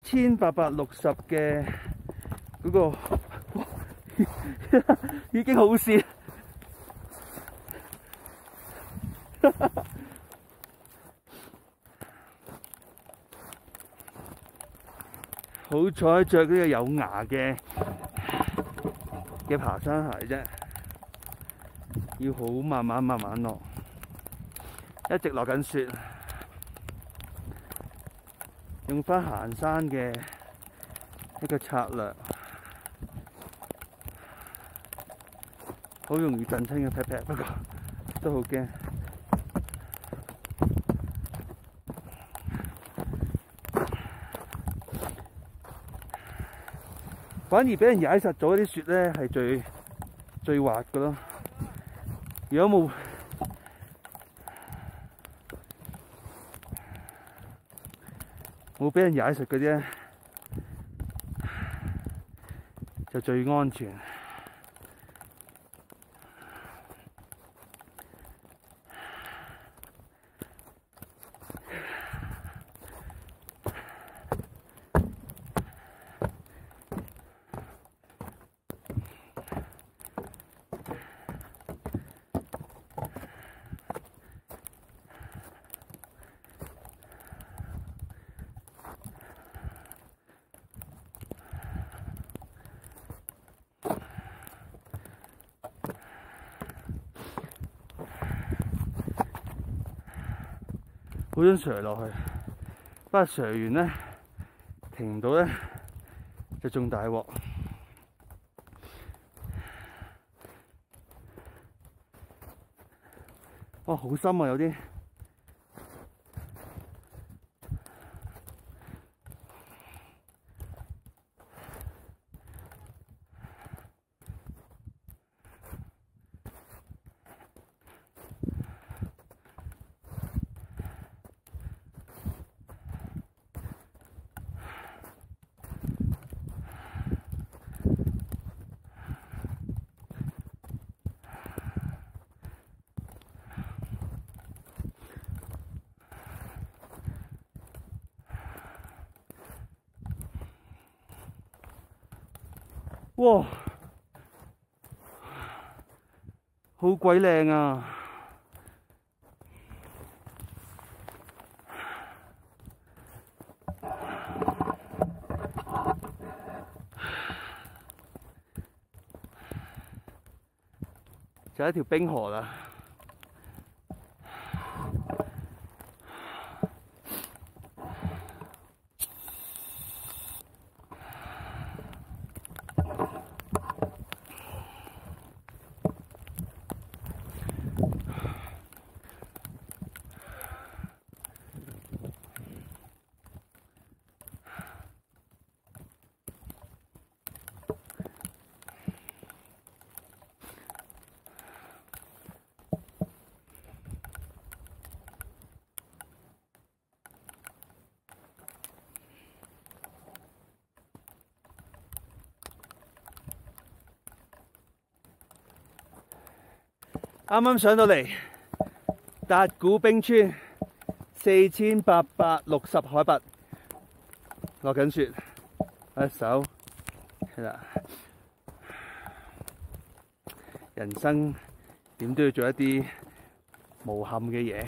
4860嘅嗰個，已經好跣。好彩着呢個有牙嘅爬山鞋啫，要好慢慢落，一直落緊雪，用返行山嘅一個策略，好容易震親嘅劈劈，不過都好驚。反而俾人踩實咗啲雪咧，係最滑嘅咯。如果冇俾人踩實嗰啲咧，就最安全。好想瀡落去，不過瀡完咧停唔到咧，就仲大鑊。哇，好深啊，有啲。哇，好鬼靚啊！就係一條冰河啦。啱啱上到嚟達古冰川4860海拔，落緊雪，一手係啦。人生點都要做一啲無憾嘅嘢。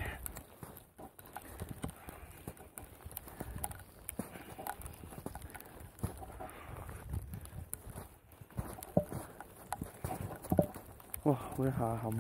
哇！好一下冚。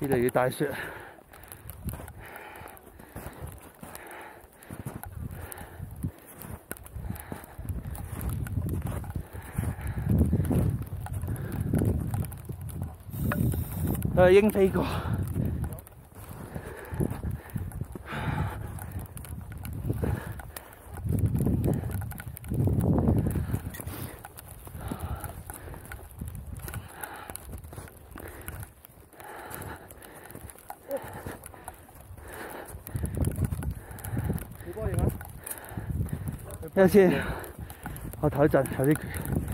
嚟越大雪。鷹飛過。一先，我唞一陣，有啲攰。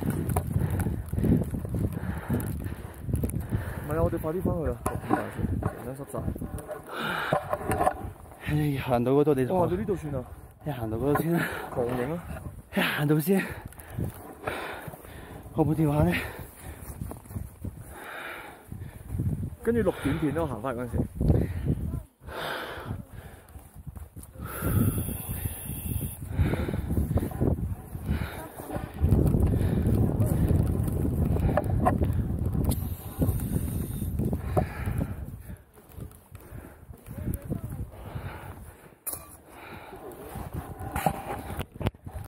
唔係啊，我哋快啲翻去啦，人都濕晒。 唉，行到嗰度你就。 我行到呢度算啦。 你行到嗰度先啦。 狂影啊！ 一行到先，我部電話咧， 跟住錄短片咯，行翻嗰陣時。